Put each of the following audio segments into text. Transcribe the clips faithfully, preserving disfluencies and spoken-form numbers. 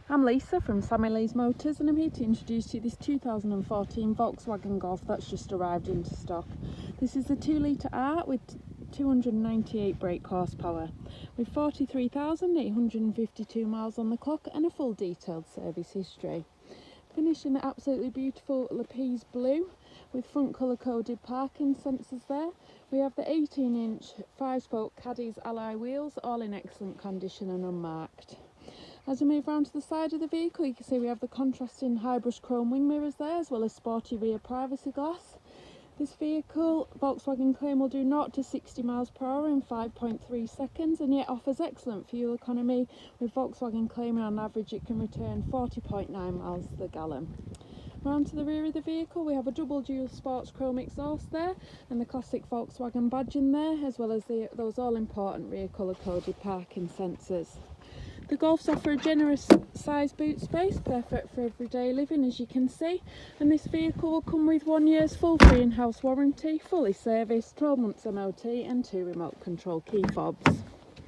I'm Lisa from Sammy Lees Motors, and I'm here to introduce you this two thousand fourteen Volkswagen Golf that's just arrived into stock. This is the two litre R with two hundred ninety-eight brake horsepower with forty-three thousand eight hundred fifty-two miles on the clock and a full detailed service history. Finished in the absolutely beautiful Lapis blue with front colour coded parking sensors there. We have the eighteen inch five spoke Caddies alloy wheels, all in excellent condition and unmarked. As we move round to the side of the vehicle, you can see we have the contrasting high brush chrome wing mirrors there, as well as sporty rear privacy glass. This vehicle, Volkswagen claim, will do zero to sixty miles per hour in five point three seconds, and yet offers excellent fuel economy, with Volkswagen claiming on average it can return forty point nine miles to the gallon. Round to the rear of the vehicle, we have a double dual sports chrome exhaust there, and the classic Volkswagen badge in there, as well as the, those all important rear colour coded parking sensors. The Golfs offer a generous size boot space, perfect for everyday living, as you can see, and this vehicle will come with one year's full free in-house warranty, fully serviced, twelve months M O T and two remote control key fobs.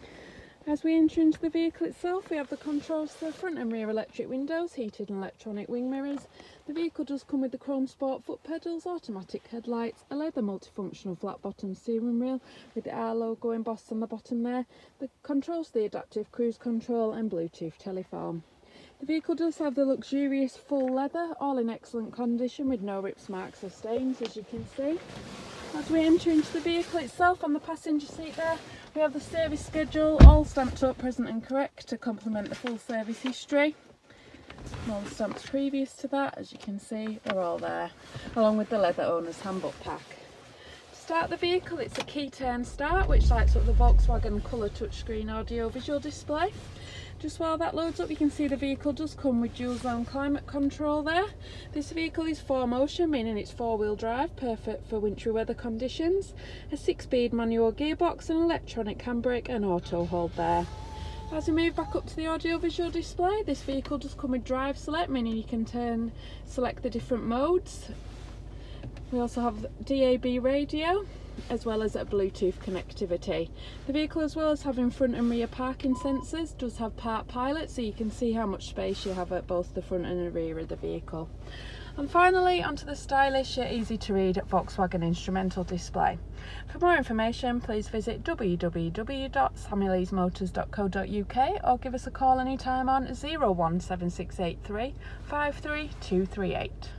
As we enter into the vehicle itself, we have the controls to the front and rear electric windows, heated and electronic wing mirrors. The vehicle does come with the chrome sport foot pedals, automatic headlights, a leather multifunctional flat bottom steering wheel with the R logo embossed on the bottom there, the controls to the adaptive cruise control and Bluetooth telephone. The vehicle does have the luxurious full leather, all in excellent condition with no rips, marks or stains, as you can see. As we enter into the vehicle itself, on the passenger seat there, we have the service schedule all stamped up present and correct to complement the full service history. And all the stamps previous to that, as you can see, are all there, along with the leather owner's handbook pack. To start the vehicle, it's a key turn start, which lights up the Volkswagen colour touchscreen audio visual display. Just while that loads up, you can see the vehicle does come with dual zone climate control there. This vehicle is four motion, meaning it's four wheel drive, perfect for wintry weather conditions. A six speed manual gearbox, an electronic handbrake and auto hold there. As we move back up to the audio visual display, this vehicle does come with drive select, meaning you can turn, select the different modes. We also have D A B radio, as well as a Bluetooth connectivity. The vehicle, as well as having front and rear parking sensors, does have Park Pilot, so you can see how much space you have at both the front and the rear of the vehicle. And finally, onto the stylish yet easy to read Volkswagen instrumental display. For more information, please visit w w w dot sammy lees motors dot co dot u k or give us a call anytime on zero one seven six eight three five three two three eight.